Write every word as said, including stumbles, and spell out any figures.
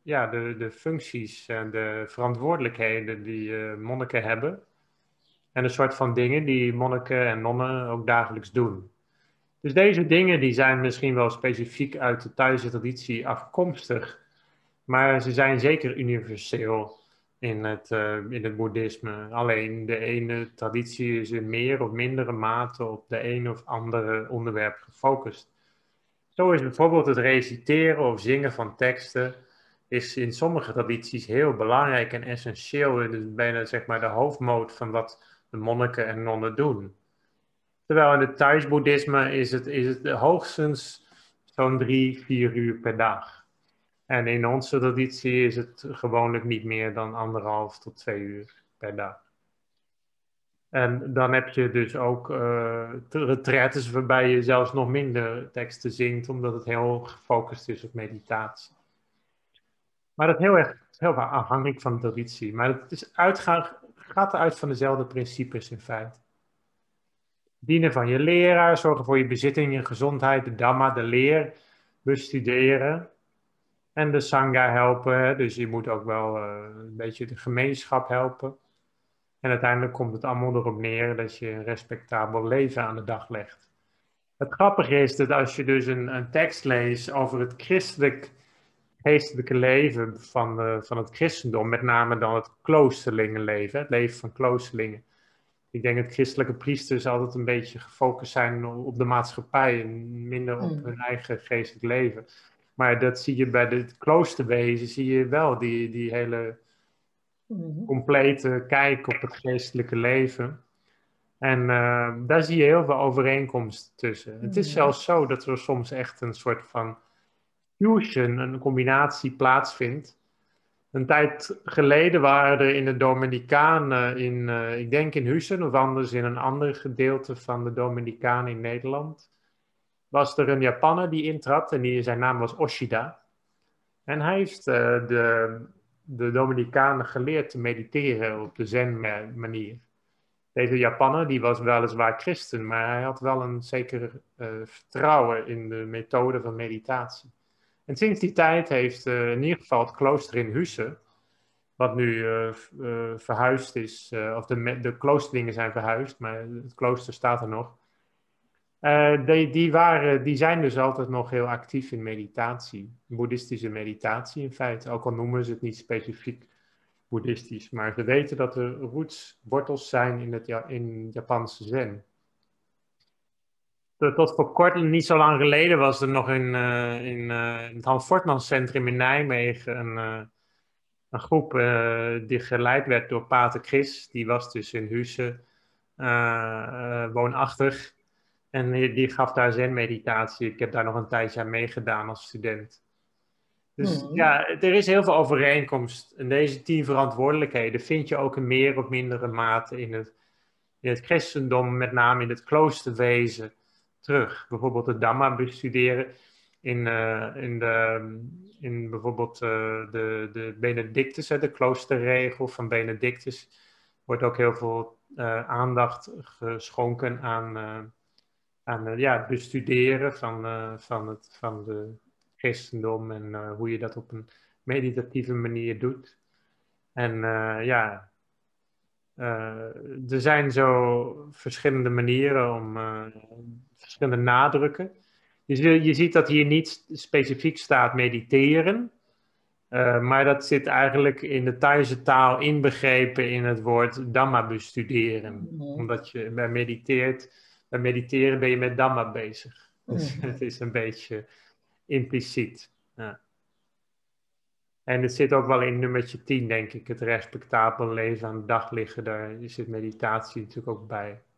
ja, de, de functies en de verantwoordelijkheden die uh, monniken hebben. En een soort van dingen die monniken en nonnen ook dagelijks doen. Dus deze dingen die zijn misschien wel specifiek uit de Thaise traditie afkomstig. Maar ze zijn zeker universeel in het, uh, in het boeddhisme. Alleen de ene traditie is in meer of mindere mate op de een of andere onderwerp gefocust. Zo is bijvoorbeeld het reciteren of zingen van teksten is in sommige tradities heel belangrijk en essentieel. Het is bijna zeg maar de hoofdmoot van wat de monniken en nonnen doen. Terwijl in het Thais boeddhisme is het, is het hoogstens zo'n drie, vier uur per dag. En in onze traditie is het gewoonlijk niet meer dan anderhalf tot twee uur per dag. En dan heb je dus ook uh, retraites waarbij je zelfs nog minder teksten zingt, omdat het heel gefocust is op meditatie. Maar dat is heel erg heel erg afhankelijk van de traditie. Maar het is uitgaan, gaat eruit van dezelfde principes in feite. Dienen van je leraar, zorgen voor je bezitting, je gezondheid, de Dhamma, de leer, bestuderen. En de Sangha helpen, dus je moet ook wel uh, een beetje de gemeenschap helpen. En uiteindelijk komt het allemaal erop neer dat je een respectabel leven aan de dag legt. Het grappige is dat als je dus een, een tekst leest over het christelijk, geestelijke leven van, de, van het christendom, met name dan het kloosterlingenleven, het leven van kloosterlingen. Ik denk dat christelijke priesters altijd een beetje gefocust zijn op de maatschappij en minder op mm. hun eigen geestelijk leven. Maar dat zie je bij het kloosterwezen, zie je wel die, die hele complete kijk op het geestelijke leven. En uh, daar zie je heel veel overeenkomsten tussen. Mm. Het is zelfs zo dat er soms echt een soort van fusion, een combinatie plaatsvindt. Een tijd geleden waren er in de Dominicanen, in, uh, ik denk in Huissen of anders in een ander gedeelte van de Dominicanen in Nederland, was er een Japanner die intrad en die, zijn naam was Oshida. En hij heeft uh, de, de Dominicanen geleerd te mediteren op de zen-manier. Deze Japanner die was weliswaar christen, maar hij had wel een zeker uh, vertrouwen in de methode van meditatie. En sinds die tijd heeft uh, in ieder geval het klooster in Huissen, wat nu uh, uh, verhuisd is, uh, of de, de kloosterlingen zijn verhuisd, maar het klooster staat er nog. Uh, die, die, waren, die zijn dus altijd nog heel actief in meditatie, boeddhistische meditatie in feite, ook al noemen ze het niet specifiek boeddhistisch, maar ze weten dat er roots, wortels zijn in het ja, in Japanse zen. Tot voor kort, niet zo lang geleden, was er nog in, uh, in, uh, in het Hans Fortman Centrum in Nijmegen een, uh, een groep uh, die geleid werd door Pater Chris. Die was dus in Huissen uh, uh, woonachtig en die, die gaf daar zen-meditatie. Ik heb daar nog een tijdje aan meegedaan als student. Dus hmm. ja, er is heel veel overeenkomst. En deze tien verantwoordelijkheden vind je ook in meer of mindere mate in het, in het christendom, met name in het kloosterwezen, terug. Bijvoorbeeld het Dhamma bestuderen in, uh, in, de, in bijvoorbeeld uh, de, de Benedictus, hè, de kloosterregel van Benedictus, wordt ook heel veel uh, aandacht geschonken aan, uh, aan uh, ja, het bestuderen van, uh, van, het, van de christendom en uh, hoe je dat op een meditatieve manier doet. En uh, ja, uh, er zijn zo verschillende manieren om uh, verschillende nadrukken. Dus je, je ziet dat hier niet specifiek staat mediteren, uh, maar dat zit eigenlijk in de Thaise taal inbegrepen in het woord Dhamma bestuderen. Mm-hmm. Omdat je bij mediteert, bij mediteren ben je met Dhamma bezig. Mm-hmm. Dus het is een beetje impliciet. Ja. En het zit ook wel in nummertje tien, denk ik. Het respectabel leven aan de dag liggen. Daar zit meditatie natuurlijk ook bij.